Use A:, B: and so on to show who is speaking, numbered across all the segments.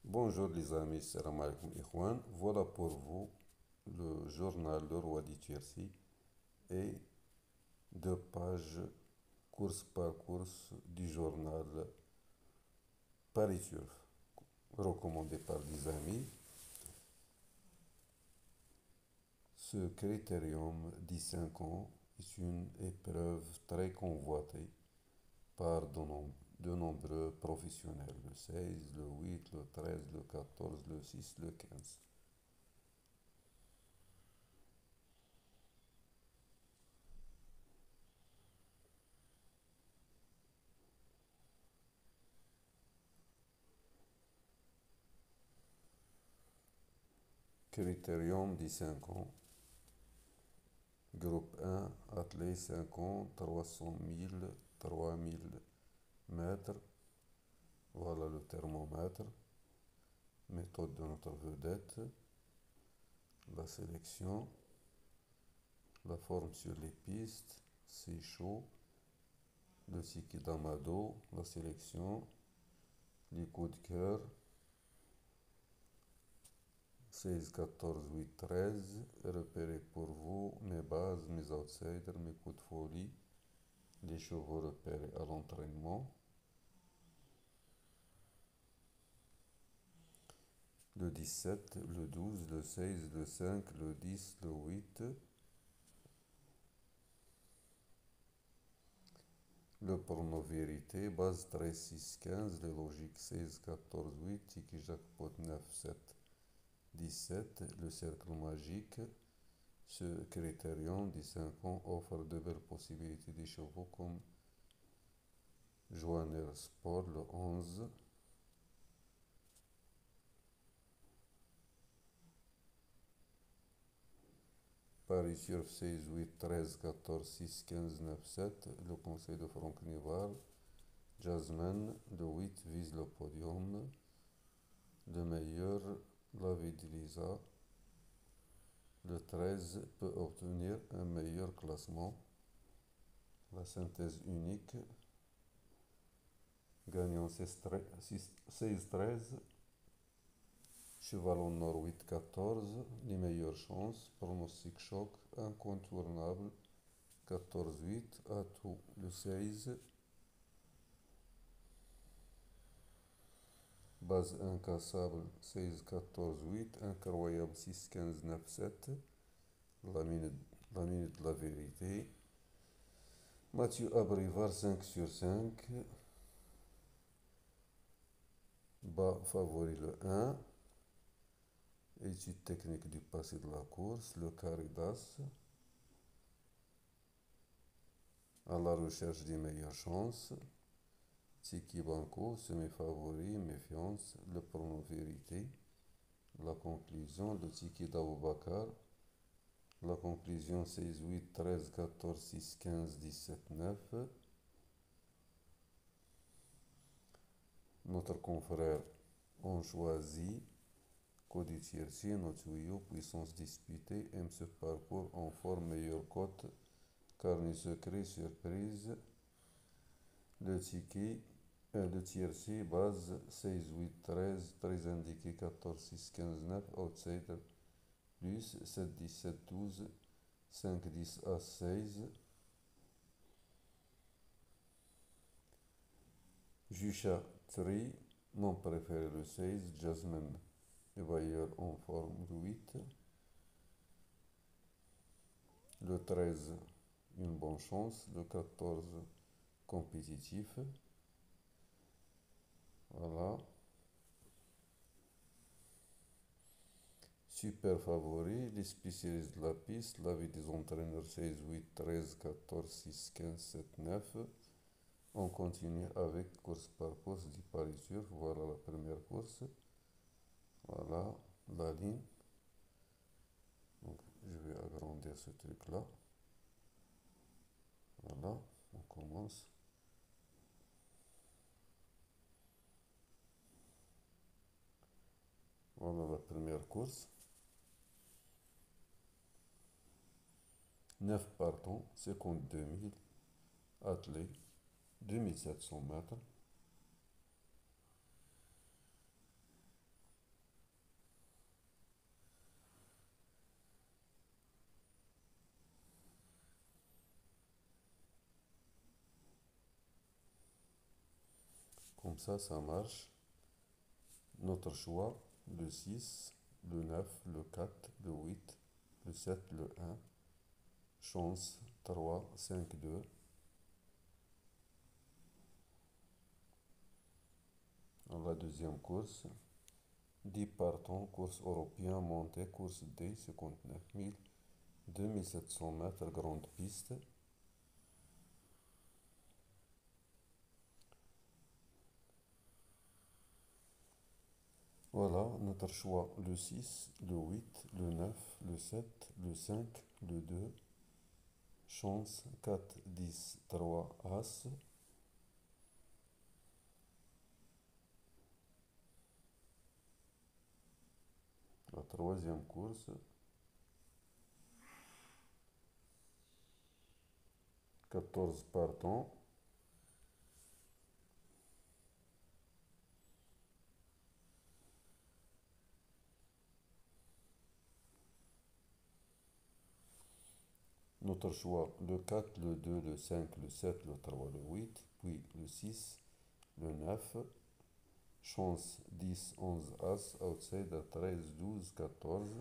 A: Bonjour les amis, salam alaikum ikhwan. Voilà pour vous le journal Le Roi du Tiercy et deux pages course par course du journal Paris Turf, recommandé par des amis. Ce critérium 15 ans est une épreuve très convoitée par de nombreux professionnels, le 16, le 8, le 13, le 14, le 6, le 15. Critérium 15 ans. Groupe 1, athlée 5 ans, 300 000, 3000 mètres. Voilà le thermomètre. Méthode de notre vedette. La sélection. La forme sur les pistes. C'est chaud. Le Tiki d'Amado. La sélection. Les coups de cœur. 16, 14, 8, 13. Repérez pour vous mes bases, mes outsiders, mes coups de folie. Les chevaux repérés à l'entraînement. Le 17, le 12, le 16, le 5, le 10, le 8. Le prono vérité, base 13, 6, 15, les logiques 16, 14, 8, tiki jackpot 9, 7, 17. Le cercle magique, ce critérium 15 ans offre de belles possibilités des chevaux comme Joanner Sport le 11. Paris sur 16, 8, 13, 14, 6, 15, 9, 7. Le conseil de Franck Nival. Jasmine, le 8 vise le podium. Le meilleur, David Lisa. Le 13 peut obtenir un meilleur classement. La synthèse unique. Gagnant 16-13. Cheval au nord 8-14. Les meilleures chances. Pronostic choc incontournable 14-8. Atout le 16. Base incassable 16-14-8. Incroyable 6-15-9-7. La minute de la vérité. Mathieu Abrivard 5 sur 5. Bas favori le 1. Étude technique du passé de la course. Le carré d'As. À la recherche des meilleures chances. Tiki Banco, semi-favori, méfiance. Le prono vérité. La conclusion, le Tiki d'Aboubakar. La conclusion 16, 8, 13, 14, 6, 15, 17, 9. Notre confrère, on choisit Cody Tiercy, notre tuyau, puissance disputée, aime ce parcours en forme, meilleure cote, carnet secret, surprise. Le ticket, le Tiercy, base 16, 8, 13, très indiqué 14, 6, 15, 9, outsider plus 7, 17, 12, 5, 10, A, 16. Jusha 3, mon préféré le 16, Jasmine Bayer en forme le 8. Le 13, une bonne chance. Le 14, compétitif. Voilà. Super favori, les spécialistes de la piste, l'avis des entraîneurs 16, 8, 13, 14, 6, 15, 7, 9. On continue avec course par course du Paris Turf. Voilà la première course. Voilà la ligne. Donc, je vais agrandir ce truc-là. Voilà, on commence. Voilà la première course. 9 partants, 52 000 athlètes, 2700 mètres. comme ça marche. Notre choix, le 6, le 9, le 4, le 8, le 7, le 1. Chance 3, 5, 2. Dans la deuxième course, 10 partants, course européen, montée, course D, 59 000, 2700 mètres, grande piste. Voilà, notre choix, le 6, le 8, le 9, le 7, le 5, le 2. Chance 4, 10, 3, As. La troisième course, 14 partants. Notre choix, le 4, le 2, le 5, le 7, le 3, le 8, puis le 6, le 9. Chance 10, 11, As, outsider 13, 12, 14.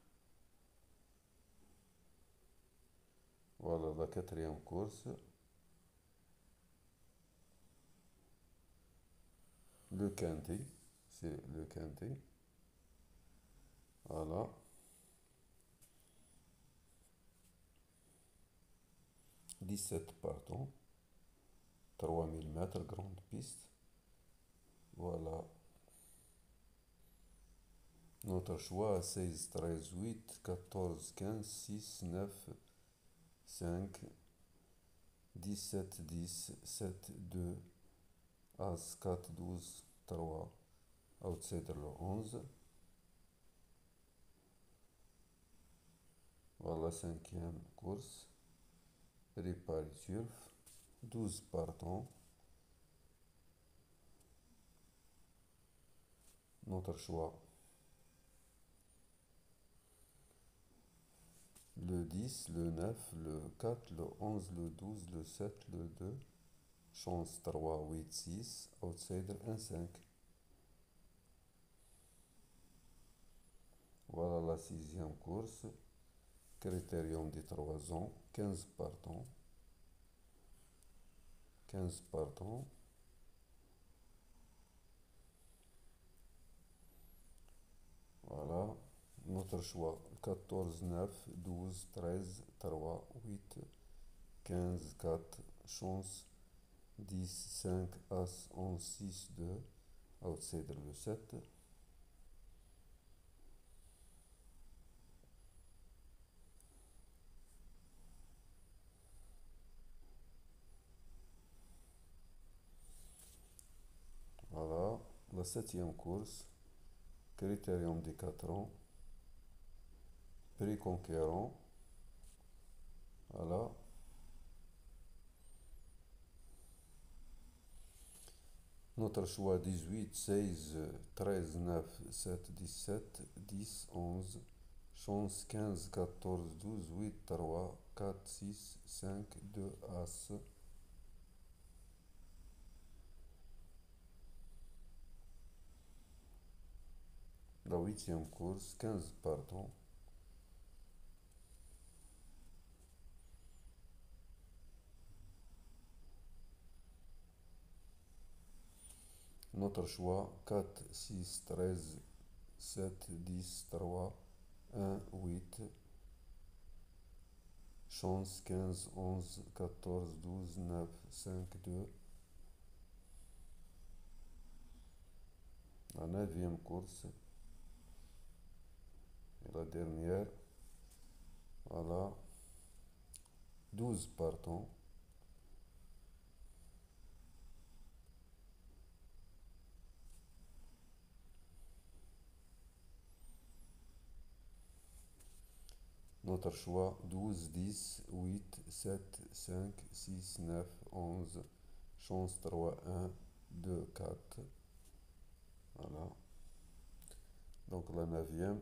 A: Voilà la quatrième course. Le quintet, c'est le quintet. Voilà. 17 partants. 3000 mètres, grande piste. Voilà. Notre choix, 16, 13, 8, 14, 15, 6, 9, 5, 17, 10, 7, 2, As, 4, 12, 3, outsider le 11. Voilà, cinquième course. Ripari Turf, 12 partants. Notre choix, le 10, le 9, le 4, le 11, le 12, le 7, le 2. Chance 3, 8, 6, outsider 1, 5. Voilà la sixième course. Critérium des 3 ans, 15 partants. 15 partants. Voilà. Notre choix, 14, 9, 12, 13, 3, 8, 15, 4. Chance 10, 5, As, 11, 6, 2. Outsider le 7. Voilà. La septième course. Critérium des 4 ans. Prix conquérant. Voilà. Notre choix, 18, 16, 13, 9, 7, 17, 10, 11. Chance 15, 14, 12, 8, 3, 4, 6, 5, 2, As. La huitième course, 15 partants. Notre choix, 4, 6, 13, 7, 10, 3, 1, 8. Chance 15, 11, 14, 12, 9, 5, 2. La neuvième course. Et la dernière. Voilà. 12 partants. Notre choix, 12, 10, 8, 7, 5, 6, 9, 11. Chance 3, 1, 2, 4. Voilà. Donc la neuvième.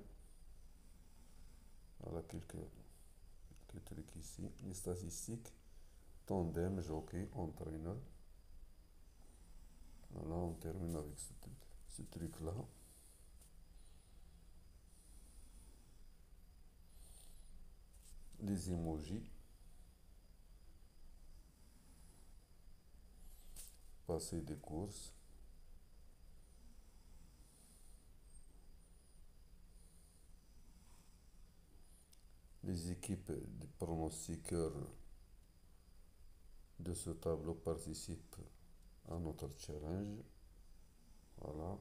A: Voilà quelques trucs ici. Les statistiques. Tandem, jockey, entraîneur. Voilà, on termine avec ce truc-là. Les emojis. Passer des courses. Les équipes de pronostiqueurs de ce tableau participent à notre challenge. Voilà.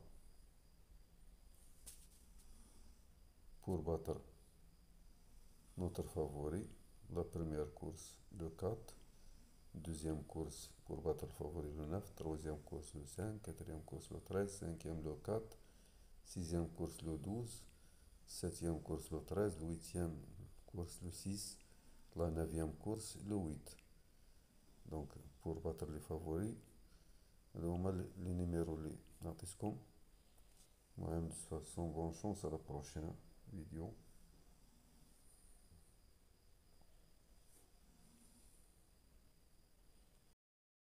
A: Pour battre notre favori, la première course, le 4. Deuxième course pour battre le favori, le 9. Troisième course, le 5. Quatrième course, le 13. Cinquième, le 4. Sixième course, le 12. Septième course, le 13. Huitième course, le 6. La neuvième course, le 8. Donc, pour battre les favoris, les numéros les نعطيكم. المهم de toute façon bonne chance à la prochaine vidéo.